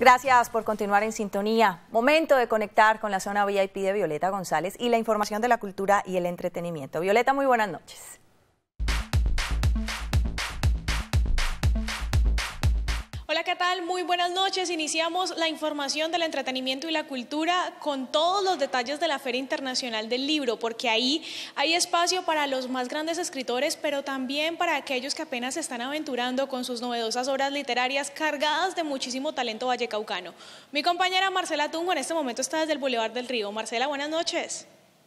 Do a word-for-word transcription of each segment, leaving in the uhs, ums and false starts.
Gracias por continuar en sintonía. Momento de conectar con la zona V I P de Violeta González y la información de la cultura y el entretenimiento. Violeta, muy buenas noches. Hola, ¿qué tal? Muy buenas noches. Iniciamos la información del entretenimiento y la cultura con todos los detalles de la Feria Internacional del Libro, porque ahí hay espacio para los más grandes escritores, pero también para aquellos que apenas se están aventurando con sus novedosas obras literarias cargadas de muchísimo talento vallecaucano. Mi compañera Marcela Tunjo en este momento está desde el Boulevard del Río. Marcela, buenas noches.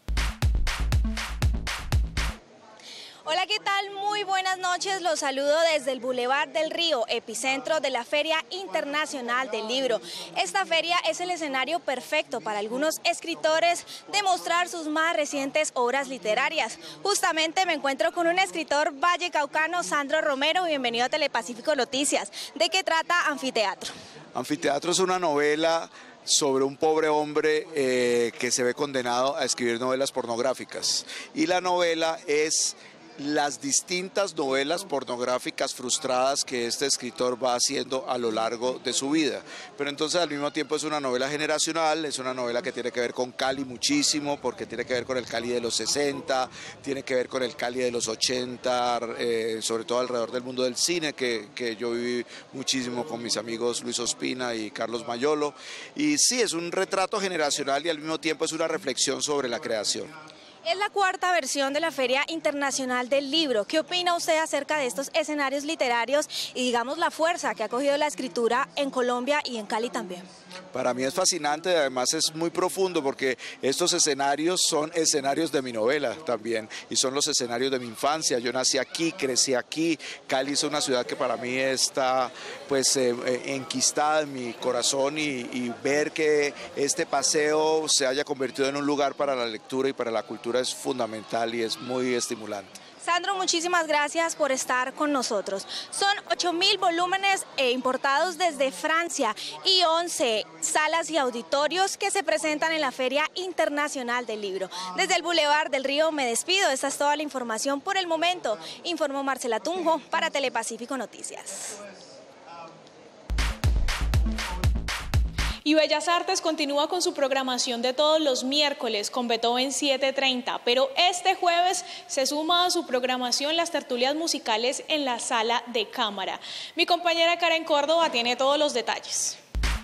Hola, ¿qué tal? Muy buenas noches. Los saludo desde el Boulevard del Río, epicentro de la Feria Internacional del Libro. Esta feria es el escenario perfecto para algunos escritores de mostrar sus más recientes obras literarias. Justamente me encuentro con un escritor vallecaucano, Sandro Romero. Bienvenido a Telepacífico Noticias. ¿De qué trata Anfiteatro? Anfiteatro es una novela sobre un pobre hombre eh, que se ve condenado a escribir novelas pornográficas. Y la novela es las distintas novelas pornográficas frustradas que este escritor va haciendo a lo largo de su vida. Pero entonces al mismo tiempo es una novela generacional, es una novela que tiene que ver con Cali muchísimo, porque tiene que ver con el Cali de los sesenta, tiene que ver con el Cali de los ochenta, eh, sobre todo alrededor del mundo del cine, que, que yo viví muchísimo con mis amigos Luis Ospina y Carlos Mayolo. Y sí, es un retrato generacional y al mismo tiempo es una reflexión sobre la creación. Es la cuarta versión de la Feria Internacional del Libro. ¿Qué opina usted acerca de estos escenarios literarios y digamos la fuerza que ha cogido la escritura en Colombia y en Cali también? Para mí es fascinante, además es muy profundo porque estos escenarios son escenarios de mi novela también y son los escenarios de mi infancia. Yo nací aquí, crecí aquí, Cali es una ciudad que para mí está pues eh, enquistada en mi corazón y, y ver que este paseo se haya convertido en un lugar para la lectura y para la cultura es fundamental y es muy estimulante. Sandro, muchísimas gracias por estar con nosotros. Son ocho mil volúmenes eh, importados desde Francia y once salas y auditorios que se presentan en la Feria Internacional del Libro. Desde el Boulevard del Río me despido. Esta es toda la información por el momento. Informó Marcela Tunjo para Telepacífico Noticias. Y Bellas Artes continúa con su programación de todos los miércoles con Beethoven siete treinta, pero este jueves se suma a su programación las tertulias musicales en la sala de cámara. Mi compañera Karen Córdoba tiene todos los detalles.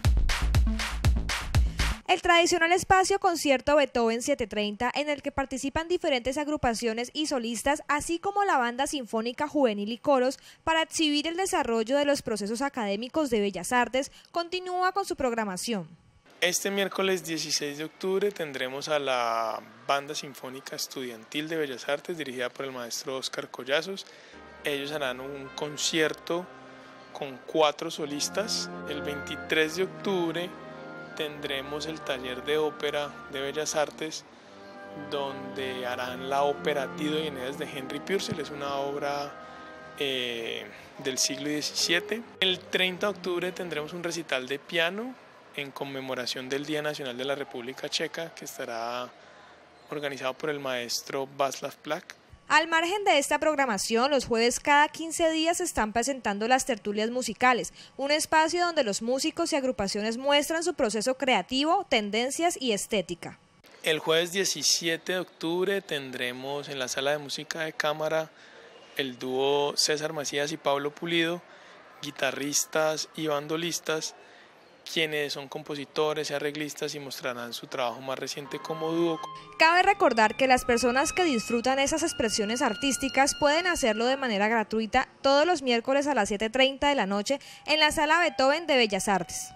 El tradicional espacio concierto Beethoven siete treinta, en el que participan diferentes agrupaciones y solistas, así como la banda sinfónica juvenil y coros, para exhibir el desarrollo de los procesos académicos de Bellas Artes, continúa con su programación. Este miércoles dieciséis de octubre tendremos a la Banda Sinfónica Estudiantil de Bellas Artes, dirigida por el maestro Óscar Collazos. Ellos harán un concierto con cuatro solistas. El veintitrés de octubre tendremos el taller de ópera de Bellas Artes, donde harán la ópera Dido y Eneas de Henry Purcell. Es una obra eh, del siglo diecisiete. El treinta de octubre tendremos un recital de piano en conmemoración del Día Nacional de la República Checa, que estará organizado por el maestro Václav Plak. Al margen de esta programación, los jueves cada quince días se están presentando las tertulias musicales, un espacio donde los músicos y agrupaciones muestran su proceso creativo, tendencias y estética. El jueves diecisiete de octubre tendremos en la sala de música de cámara el dúo César Macías y Pablo Pulido, guitarristas y bandolistas, quienes son compositores y arreglistas y mostrarán su trabajo más reciente como dúo. Cabe recordar que las personas que disfrutan esas expresiones artísticas pueden hacerlo de manera gratuita todos los miércoles a las siete treinta de la noche en la Sala Beethoven de Bellas Artes.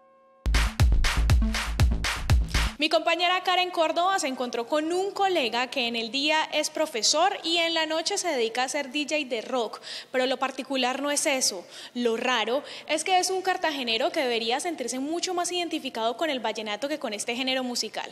Mi compañera Karen Córdoba se encontró con un colega que en el día es profesor y en la noche se dedica a ser D J de rock, pero lo particular no es eso. Lo raro es que es un cartagenero que debería sentirse mucho más identificado con el vallenato que con este género musical.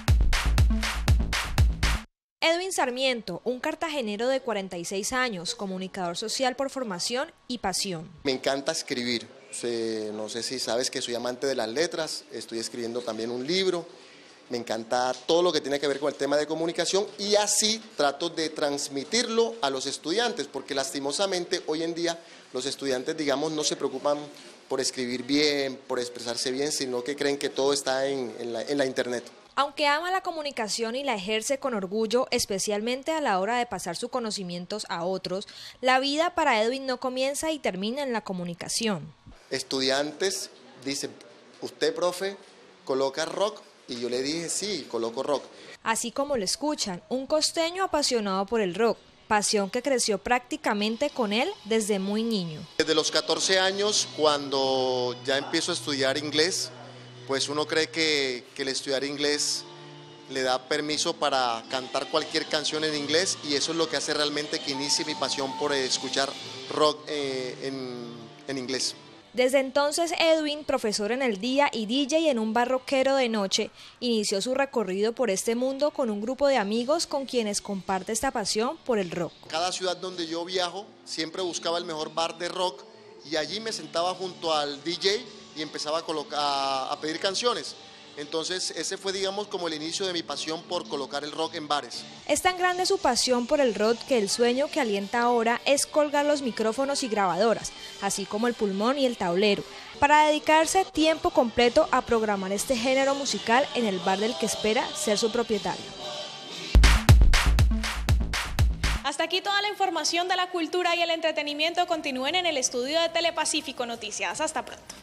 Edwin Sarmiento, un cartagenero de cuarenta y seis años, comunicador social por formación y pasión. Me encanta escribir, no sé si sabes que soy amante de las letras, estoy escribiendo también un libro. Me encanta todo lo que tiene que ver con el tema de comunicación y así trato de transmitirlo a los estudiantes, porque lastimosamente hoy en día los estudiantes, digamos, no se preocupan por escribir bien, por expresarse bien, sino que creen que todo está en, en, la, en la internet. Aunque ama la comunicación y la ejerce con orgullo, especialmente a la hora de pasar sus conocimientos a otros, la vida para Edwin no comienza y termina en la comunicación. Estudiantes dicen, usted, profe, coloca rock, y yo le dije, sí, coloco rock. Así como lo escuchan, un costeño apasionado por el rock, pasión que creció prácticamente con él desde muy niño. Desde los catorce años, cuando ya empiezo a estudiar inglés, pues uno cree que, que el estudiar inglés le da permiso para cantar cualquier canción en inglés, y eso es lo que hace realmente que inicie mi pasión por escuchar rock eh, en, en inglés. Desde entonces Edwin, profesor en el día y D J en un bar rockero de noche, inició su recorrido por este mundo con un grupo de amigos con quienes comparte esta pasión por el rock. Cada ciudad donde yo viajo siempre buscaba el mejor bar de rock y allí me sentaba junto al D J y empezaba a, colocar, a, a pedir canciones. Entonces ese fue, digamos, como el inicio de mi pasión por colocar el rock en bares. Es tan grande su pasión por el rock que el sueño que alienta ahora es colgar los micrófonos y grabadoras, así como el pulmón y el tablero, para dedicarse tiempo completo a programar este género musical en el bar del que espera ser su propietario. Hasta aquí toda la información de la cultura y el entretenimiento. Continúen en el estudio de Telepacífico Noticias. Hasta pronto.